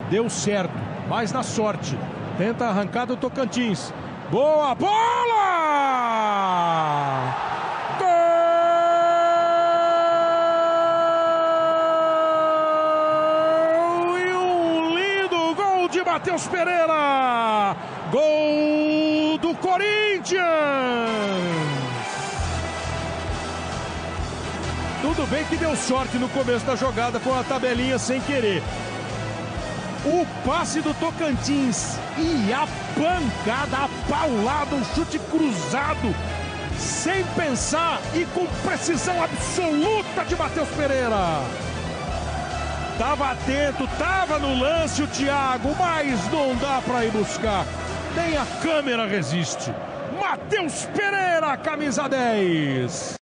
Deu certo, mas na sorte. Tenta arrancar do Tocantins. Boa bola! Gol! E um lindo gol de Matheus Pereira! Gol do Corinthians! Tudo bem que deu sorte no começo da jogada com a tabelinha sem querer. O passe do Tocantins e a pancada, a paulada, um chute cruzado, sem pensar e com precisão absoluta de Matheus Pereira. Tava atento, tava no lance o Thiago, mas não dá para ir buscar. Nem a câmera resiste. Matheus Pereira, camisa 10.